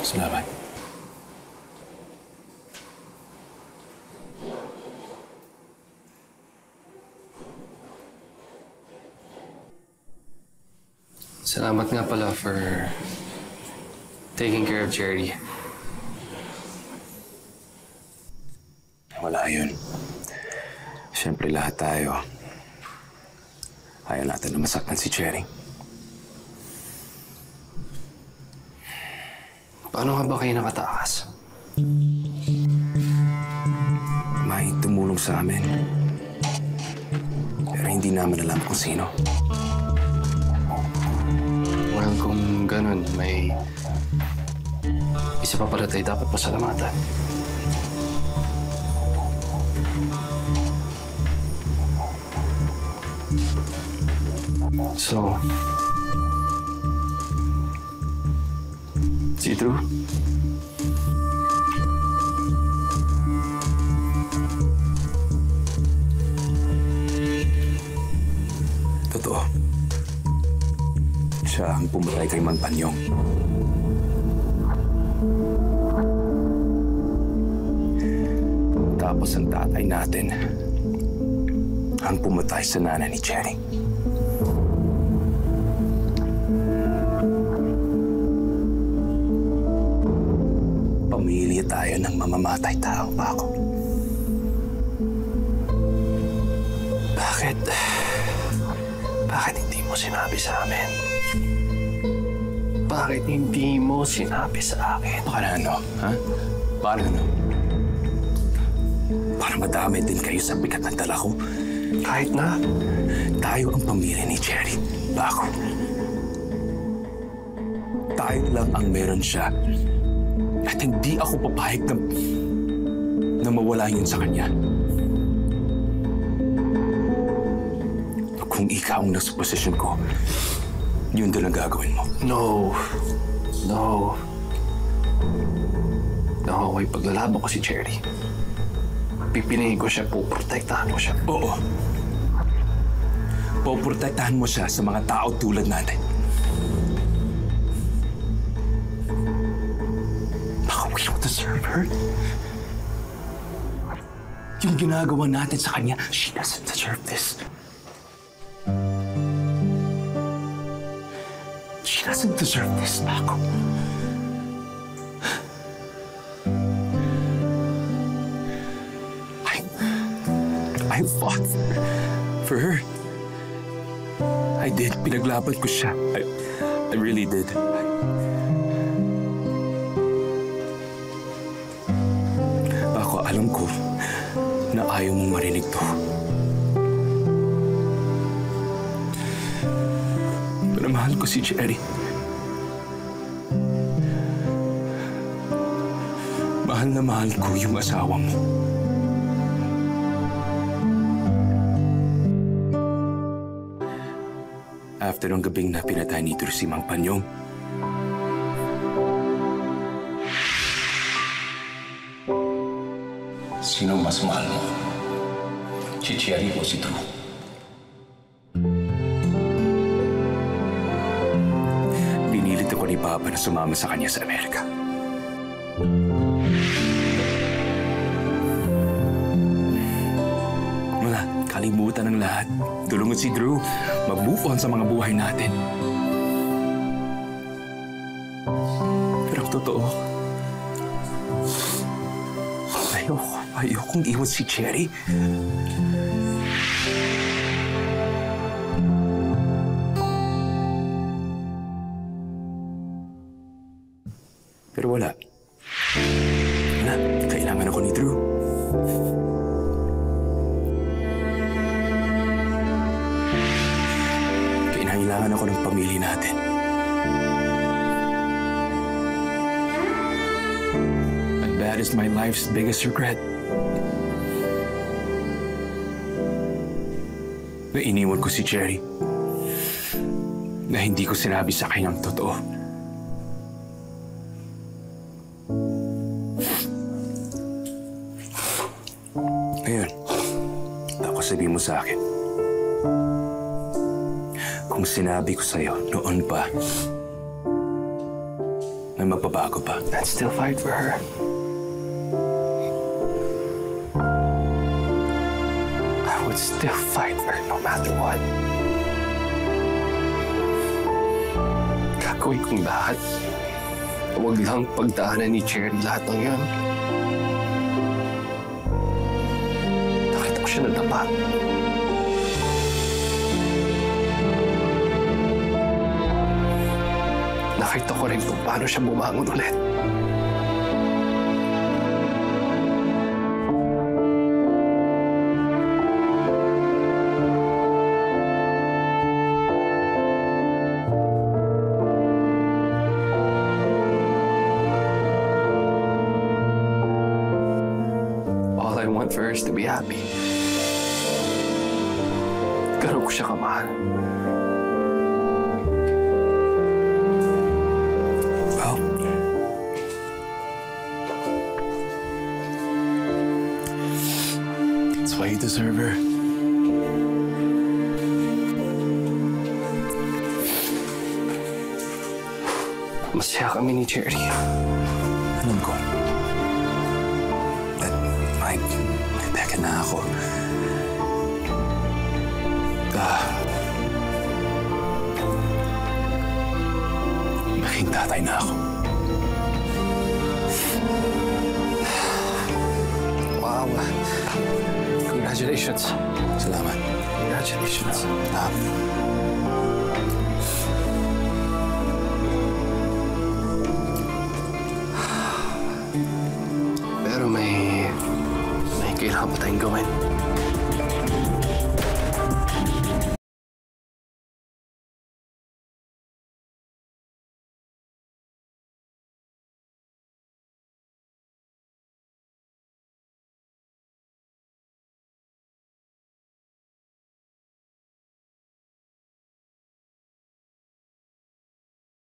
Salamat. Salamat nga pala for taking care of Jerry. Wala yun. Siyempre lahat tayo. Ayaw natin na masaktan si Jerry. Paano nga ba kayo nakatakas? May tumulong sa amin. Pero hindi namin alam kung sino. Well, kung ganun, may isa pa pala tayo dapat pasalamatan. So, see through? Totoo. Siya ang pumatay kay Manpanyong. Tapos ang tatay natin ang pumatay sa nanay ni Jerry. Pamilya tayo ng mamamatay tao, Paco. Bakit hindi mo sinabi sa amin? Bakit hindi mo sinabi sa akin? Para ano, ha? Para ano? Para madami din kayo sa bigat ng dala ko. Kahit na, tayo ang pamilya ni Jerry, Paco. Tayo lang ang meron siya. At hindi ako papayag na mawala yun sa kanya. Kung ikaw ang nasa posisyon ko, yun din ang gagawin mo. No. May paglalaban ko si Jerry. Pipiliin ko siya, poprotektahan ko siya. Oo. Poprotektahan mo siya sa mga tao tulad natin. Baka we don't deserve her. Yung ginagawa natin sa kanya, she doesn't deserve this. She doesn't deserve this, Paco. I fought for her. I did. Pinaglaban ko siya. I really did. Paco, alam ko na ayaw mong marinig to. Pero mahal ko si Jerry. Mahal na mahal ko yung asawa mo. After ng gabing na pinatay ni Drew si Mang Panyong, sino mas mahal mo? Si Jerry o si Drew? pinilit ako ni Papa na sumama sa kanya sa Amerika. Wala, kalimutan ng lahat. Tulungan si Drew, mag-move on sa mga buhay natin. Pero ang totoo, ayokong iwan si Jerry. Pero wala. Kailangan ako ni Drew. Kailangan ako ng pamilya natin. And that is my life's biggest regret. Na iniwan ko si Jerry. Na hindi ko sinabi sa kanya ang totoo. Ngayon, tapos sabihin mo sa akin. Kung sinabi ko sa'yo noon pa may magbabago pa. I'd still fight for her. I would still fight for her no matter what. Gagawin kong lahat. Huwag lang pagdaanan ni Cherry lahat ng yun. Nakita ko siya nadapa. Nakita ko rin kung paano siya bumangon ulit. All I want for her is to be happy. Ganun ko siya kamahal. That's why you deserve her. Masaya kami ni Cherry. Alam ko. At Mike, teka na ako. Maging tatay na ako. Wow. Congratulations. Salamat. Congratulations. Pero may kailangan pa tayong gawin.